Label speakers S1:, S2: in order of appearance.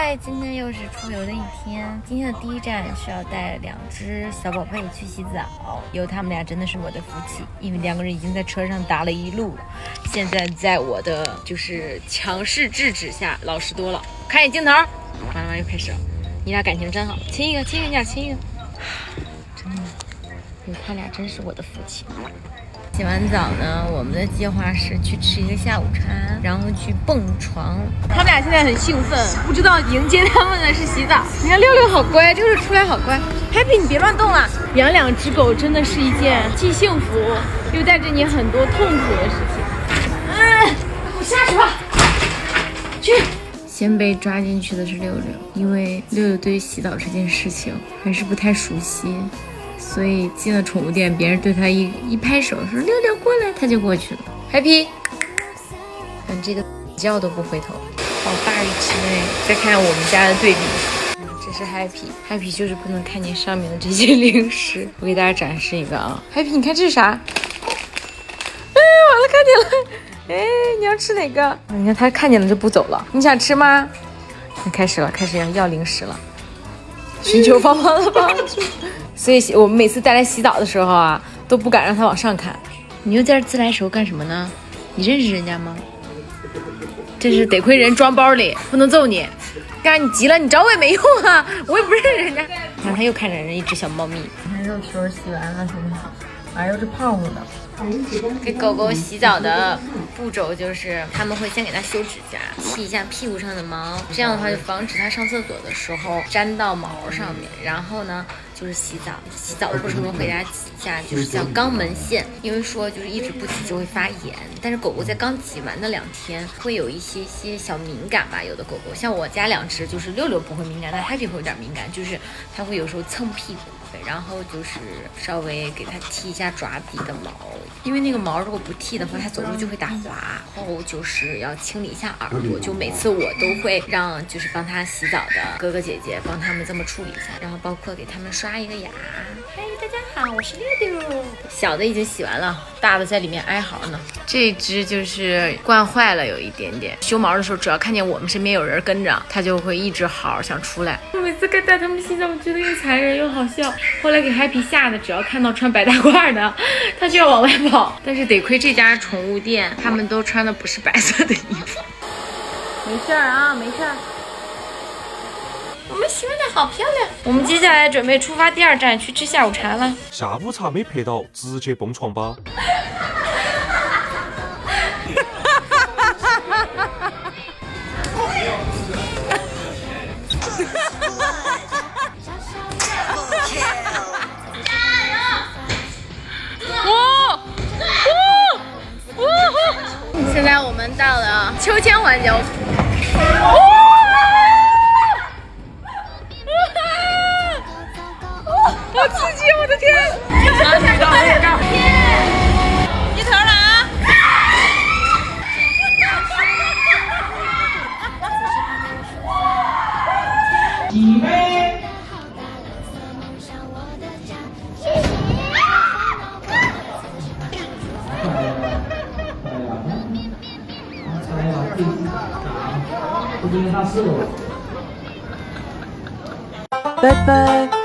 S1: 嗨，今天又是出游的一天。今天的第一站是要带2只小宝贝去洗澡，有他们俩真的是我的福气，因为2个人已经在车上打了一路了。现在在我的就是强势制止下，老实多了。看眼镜头，完了又开始了。你俩感情真好，亲一个，亲一个，你俩亲一个。真的，有他俩真是我的福气。洗完澡呢，我们的计划是去吃一个下午茶，然后去蹦床。他们俩现在很兴奋，不知道迎接他们的是洗澡。你看六六好乖，就是出来好乖。Happy， 你别乱动啊！
S2: 养2只狗真的是一件既幸福又带着你很多痛苦的事情。
S1: 我下去吧。去。先被抓进去的是六六，因为六六对于洗澡这件事情还是不太熟悉。所以进了宠物店，别人对他一拍手说六六过来，他就过去了。Happy， 看这个叫都不回头，好大一只哎！再看看我们家的对比，这是 Happy 就是不能看见上面的这些零食。我给大家展示一个啊 ，Happy， 你看这是啥？哎，完了，看见了！哎，你要吃哪个？你看他看见了就不走了，你想吃吗？开始要零食了，寻求帮忙的帮助。所以我们每次带来洗澡的时候啊，都不敢让他往上看。你又在这自来熟干什么呢？你认识人家吗？这是得亏人装包里，不能揍你。干你急了，你找我也没用啊，我也不认识人家。你看他又看着人一只小猫咪。你看肉球洗完了，挺好。哎呦，这胖乎的。给狗狗洗澡的步骤就是，他们会先给它修指甲，剃一下屁股上的毛，这样的话就防止它上厕所的时候粘到毛上面。然后呢，就是洗澡的过程中会给它挤一下，就是叫肛门腺，因为说就是一直不挤就会发炎。但是狗狗在刚挤完的2天会有一些小敏感吧，有的狗狗像我家2只，就是六六不会敏感，但 Happy 会有点敏感，就是它会有时候蹭屁股。然后就是稍微给它剃一下爪底的毛，因为那个毛如果不剃的话，它走路就会打滑。然后就是要清理一下耳朵，就每次我都会让就是帮它洗澡的哥哥姐姐帮他们这么处理一下，然后包括给他们刷一个牙。嗨，大家好，我是六六。小的已经洗完了，大的在里面哀嚎呢。这只就是惯坏了，有一点点。修毛的时候，只要看见我们身边有人跟着，它就会一直嚎想出来。我每次带他们洗澡，我觉得又残忍又好笑。后来给 Happy 吓得，只要看到穿白大褂的，他就要往外跑。但是得亏这家宠物店，他们都穿的不是白色的衣服。没事啊，没事。我们洗完的好漂亮。我们接下来准备出发第2站去吃下午茶了。
S3: 下午茶没陪到，直接蹦床吧。
S1: 现在我们到了秋千环节。好刺激！我的天！低头了啊！
S4: 几杯。拜拜。